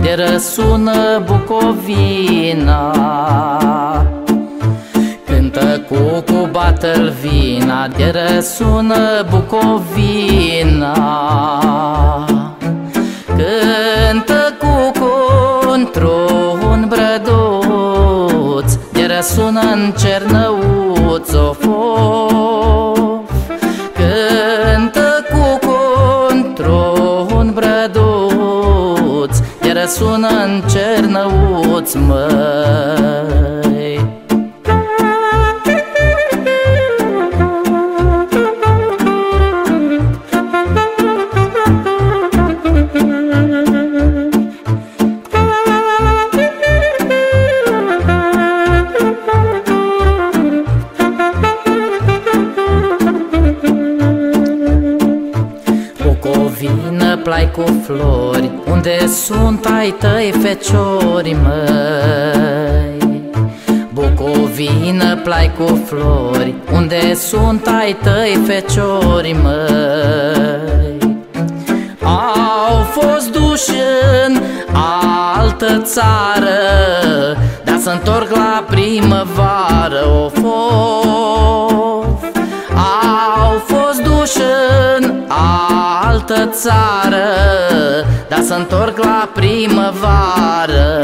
de răsună Bucovina. Cântă cucu, bată-l vina, de răsună Bucovina. Cântă cucu într-un brăduț, de răsună în Cernăuț, of, of. Cântă cucu într-un brăduț, de răsună în Cernăuț, măi. Bucovină, plai cu flori, unde sunt ai tăi feciori, măi? Bucovină, plai cu flori, unde sunt ai tăi feciori, măi? Au fost duși în altă țară, dar s-ntorc la primăvară, of, of. Au fost duși în altă țară, dar s-ntorc la primăvară.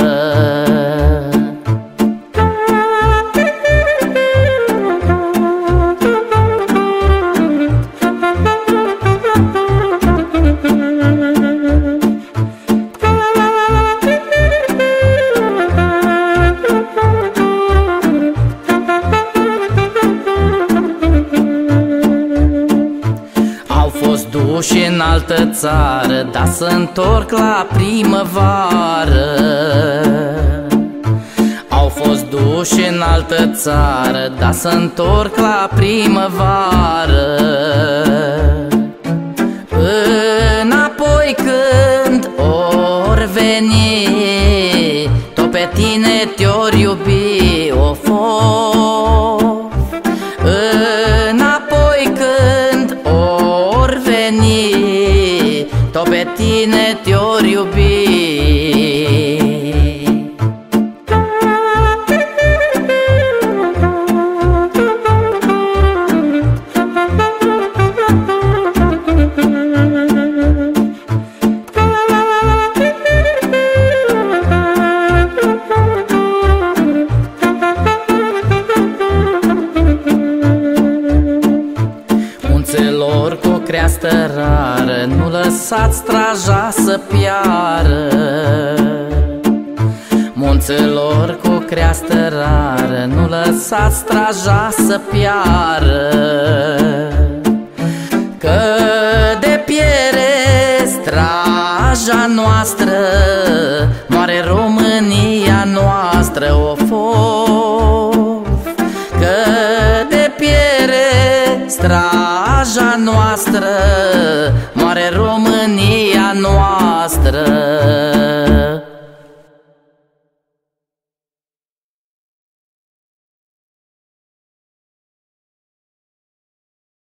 Duși în altă țară, dar s-ntorc la primăvară. Au fost duși în altă țară, dar s-ntorc la primăvară. Înapoi când or veni, tot pe tine te-or iubi, of, of. Înapoi când or veni, tot pe tine te-or iubi. Munților cu creastă rară, nu lăsați straja să piară. Munților cu creastă rară, nu lăsați straja să piară. Că de piere straja noastră, moare România noastră, of, of. Că de piere straja noastră, moare România noastră.